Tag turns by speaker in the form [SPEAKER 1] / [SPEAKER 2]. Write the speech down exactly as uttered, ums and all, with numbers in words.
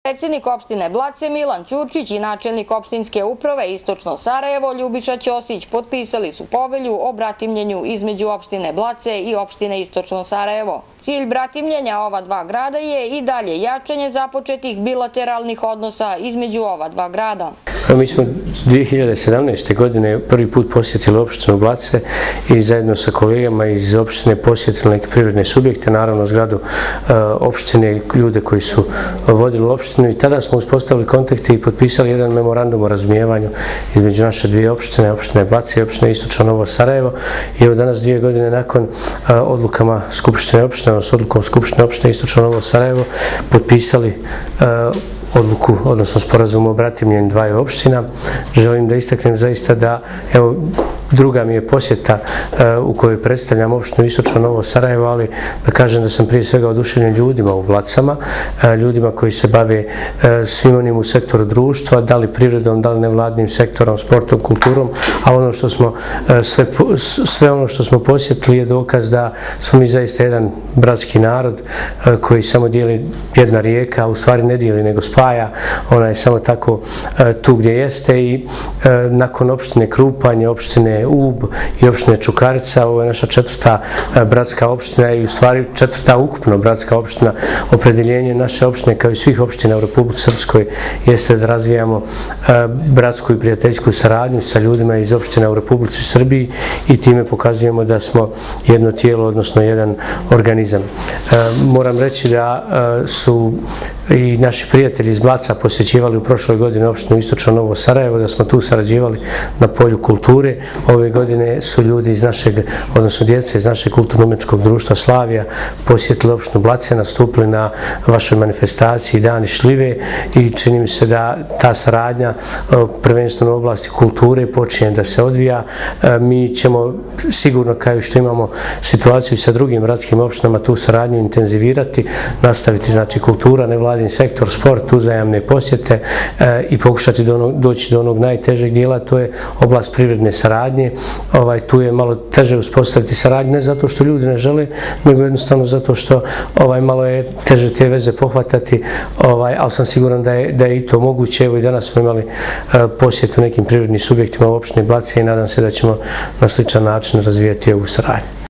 [SPEAKER 1] Predsjednik opštine Blace Milan Ćurčić i načelnik opštinske uprave Istočno Sarajevo Ljubiša Ćosić potpisali su povelju o bratimljenju između opštine Blace i opštine Istočno Sarajevo. Cilj bratimljenja ova dva grada je i dalje jačanje započetih bilateralnih odnosa između ova dva grada.
[SPEAKER 2] Mi smo dvije hiljade sedamnaeste. godine prvi put posjetili opštinu Blace i zajedno sa kolegama iz opštine posjetili neke privredne subjekte, naravno zgradu opštine, ljude koji su vodili opštinu, i tada smo uspostavili kontakte i potpisali jedan memorandum o razumijevanju između naše dvije opštine, opštine Blace i opštine Istočno Novo Sarajevo. I evo danas, dvije godine nakon, odlukama Skupštine opštine, odnosno odlukom Skupštine opštine Istočno Novo Sarajevo, potpisali odluku, odnosno sporazum o bratimljenju dvaju opština. Želim da istaknem zaista da, evo, druga mi je posjeta u kojoj predstavljam opštinu Istočno Novo Sarajevo, ali da kažem da sam prije svega oduševljen ljudima u Blacama, ljudima koji se bave svim onim u sektoru društva, da li privredom, da li nevladnim sektorom, sportom, kulturom, a ono što smo, sve, sve ono što smo posjetili je dokaz da smo mi zaista jedan bratski narod koji samo dijeli jedna rijeka, a u stvari ne dijeli nego spaja, ona je samo tako tu gdje jeste. I nakon opštine Krupanje, opštine Ub i opštine Čukarica, ovo je naša četvrta bratska opština i u stvari četvrta ukupno bratska opština. Opredjeljenje naše opštine, kao i svih opština u Republici Srpskoj, jeste da razvijamo bratsku i prijateljsku saradnju sa ljudima iz opština u Republici Srbiji i time pokazujemo da smo jedno tijelo, odnosno jedan organizam. Moram reći da su i naši prijatelji iz Blaca posjećivali u prošloj godini opštinu Istočno Novo Sarajevo, da smo tu sarađivali na polju kulture. Ove godine su ljudi iz našeg, odnosno djece iz našeg kulturno-umjetničkog društva Slavija posjetili opštinu Blace, nastupili na vašoj manifestaciji Dani šljive i čini mi se da ta saradnja prvenstveno u oblasti kulture počinje da se odvija. Mi ćemo sigurno, kao što imamo situaciju sa drugim gradskim opštinama, tu saradnju intenzivirati, nastaviti, znači, kultura, nevladin sektor, sport, uzajamne posjete i pokušati doći do onog najtežeg dijela, to je oblast privredne saradnje. Ovaj, tu je malo teže uspostaviti saradnju, ne zato što ljudi ne žele, nego jednostavno zato što ovaj, malo je teže te veze pohvatati, ovaj, ali sam siguran da je, da je i to moguće. Evo i danas smo imali uh, posjetu nekim privrednim subjektima u opštini Blace i nadam se da ćemo na sličan način razvijati ovu saradnju.